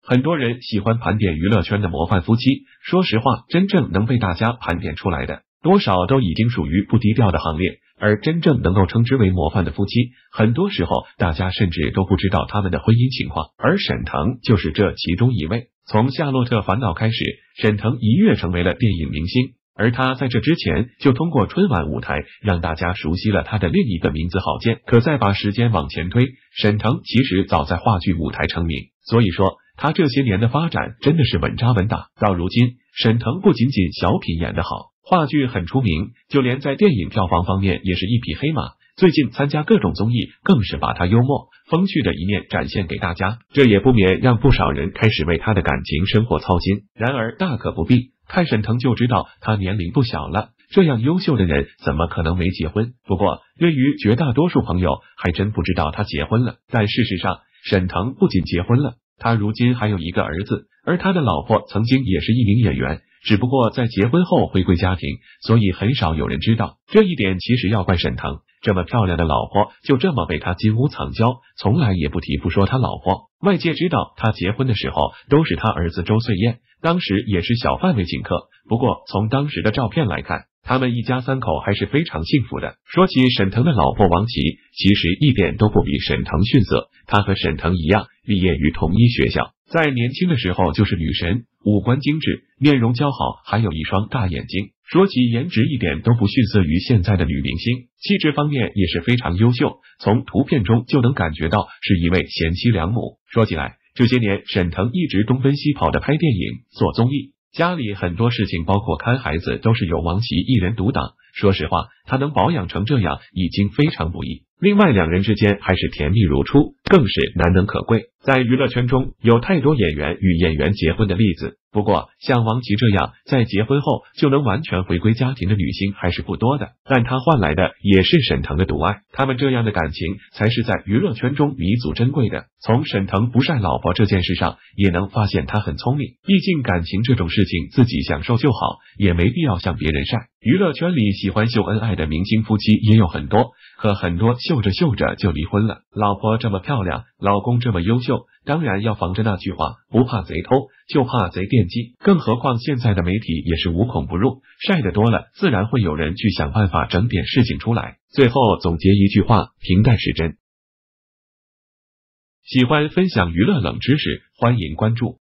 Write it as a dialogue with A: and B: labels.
A: 很多人喜欢盘点娱乐圈的模范夫妻，说实话，真正能被大家盘点出来的，多少都已经属于不低调的行列。而真正能够称之为模范的夫妻，很多时候大家甚至都不知道他们的婚姻情况，而沈腾就是这其中一位。从《夏洛特烦恼》开始，沈腾一跃成为了电影明星。而他在这之前就通过春晚舞台让大家熟悉了他的另一个名字郝建。可再把时间往前推，沈腾其实早在话剧舞台成名，所以说他这些年的发展真的是稳扎稳打。到如今，沈腾不仅仅小品演得好，话剧很出名，就连在电影票房方面也是一匹黑马。最近参加各种综艺，更是把他幽默风趣的一面展现给大家，这也不免让不少人开始为他的感情生活操心。然而大可不必，看沈腾就知道他年龄不小了，这样优秀的人怎么可能没结婚？不过对于绝大多数朋友还真不知道他结婚了。但事实上，沈腾不仅结婚了，他如今还有一个儿子，而他的老婆曾经也是一名演员，只不过在结婚后回归家庭，所以很少有人知道。这一点其实要怪沈腾，这么漂亮的老婆就这么被他金屋藏娇，从来也不提不说他老婆。外界知道他结婚的时候都是他儿子周岁宴，当时也是小范围请客，不过从当时的照片来看，他们一家三口还是非常幸福的。说起沈腾的老婆王琦，其实一点都不比沈腾逊色，她和沈腾一样毕业于同一学校，在年轻的时候就是女神，五官精致，面容姣好，还有一双大眼睛。说起颜值，一点都不逊色于现在的女明星，气质方面也是非常优秀，从图片中就能感觉到是一位贤妻良母。说起来，这些年沈腾一直东奔西跑的拍电影、做综艺，家里很多事情包括看孩子都是由王琦一人独挡。说实话，他能保养成这样已经非常不易。另外两人之间还是甜蜜如初，更是难能可贵。在娱乐圈中有太多演员与演员结婚的例子，不过像王琦这样在结婚后就能完全回归家庭的女星还是不多的，但她换来的也是沈腾的独爱。他们这样的感情才是在娱乐圈中弥足珍贵的。从沈腾不晒老婆这件事上也能发现他很聪明，毕竟感情这种事情自己享受就好，也没必要向别人晒。娱乐圈里喜欢秀恩爱的明星夫妻也有很多，可很多秀着秀着就离婚了。老婆这么漂亮，老公这么优秀，当然要防着那句话，不怕贼偷，就怕贼惦记。更何况现在的媒体也是无孔不入，晒得多了，自然会有人去想办法整点事情出来。最后总结一句话，平淡是真。喜欢分享娱乐冷知识，欢迎关注。